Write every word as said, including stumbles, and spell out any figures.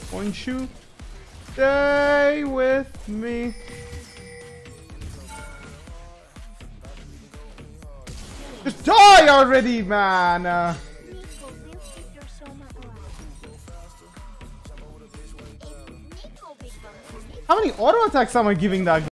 Won't you stay with me? Just die already, man! Uh, how many auto attacks am I giving that guy?